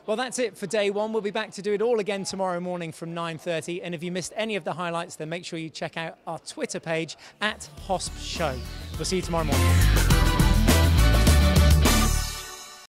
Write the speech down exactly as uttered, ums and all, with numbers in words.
Well, that's it for day one. We'll be back to do it all again tomorrow morning from nine thirty. And if you missed any of the highlights, then make sure you check out our Twitter page at Hosp Show. We'll see you tomorrow morning.